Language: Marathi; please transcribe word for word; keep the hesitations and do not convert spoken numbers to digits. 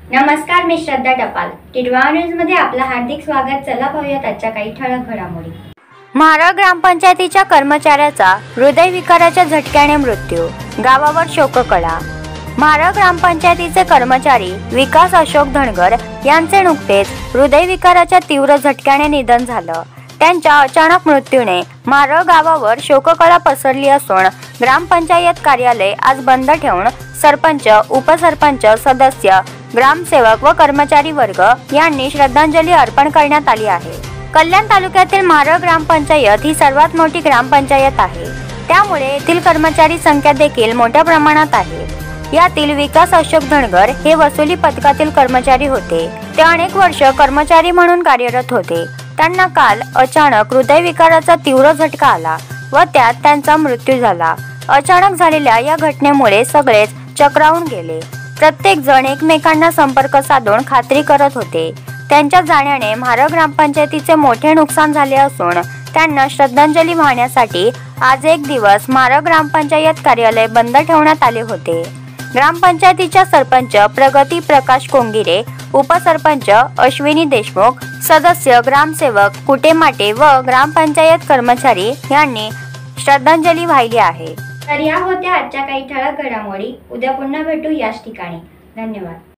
नमस्कार, मी श्रद्धा टपाल. टिडवा न्यूज मध्ये आपलं हार्दिक स्वागत. चला पाहूयात आजच्या काही ठळक घडामोडी. म्हारळ ग्रामपंचायतीच्या कर्मचाऱ्याचा हृदयविकाराच्या झटक्याने मृत्यू, गावावर शोककळा. म्हारळ ग्रामपंचायतीचे कर्मचारी विकास अशोक धनगर यांचे नुकतेच हृदयविकाराच्या तीव्र झटक्याने निधन झालं. त्यांच्या अचानक मृत्यूने म्हारळ गावावर शोककळा पसरली असून ग्रामपंचायत कार्यालय आज बंद ठेवून सरपंच, उपसरपंच, सदस्य, ग्रामसेवक व कर्मचारी वर्ग यांनी श्रद्धांजली अर्पण करण्यात आली आहे. कल्याण तालुक्यातील म्हारळ ग्रामपंचायत ही सर्वात मोठी ग्रामपंचायत आहे. त्यामुळे येथील कर्मचारी संख्या देखील मोठ्या प्रमाणात आहे. यातील विकास अशोक धनगर हे वसुली पथकातील कर्मचारी होते. ते अनेक वर्ष कर्मचारी म्हणून कार्यरत होते. त्यांना काल अचानक हृदयविकाराचा तीव्र झटका आला व त्यात त्यांचा मृत्यू झाला. अचानक झालेल्या या घटनेमुळे सगळेच चक्रावून गेले. प्रत्येक जण एकमेकांना संपर्क साधून खात्री करत होते. त्यांच्या जाण्याने म्हारळ ग्रामपंचायतीचे मोठे नुकसान झाले असून त्यांना श्रद्धांजली वाहण्यासाठी आज एक दिवस म्हारळ ग्रामपंचायत कार्यालय बंद ठेवण्यात आले होते. ग्रामपंचायतीच्या सरपंच प्रगती प्रकाश कोंगिरे, उपसरपंच अश्विनी देशमुख, सदस्य, ग्रामसेवक कुटेमाटे व ग्रामपंचायत कर्मचारी यांनी श्रद्धांजली वाहिली आहे. तर या होत्या आजच्या काही ठळक घडामोडी. उद्या पुन्हा भेटू याच ठिकाणी. धन्यवाद.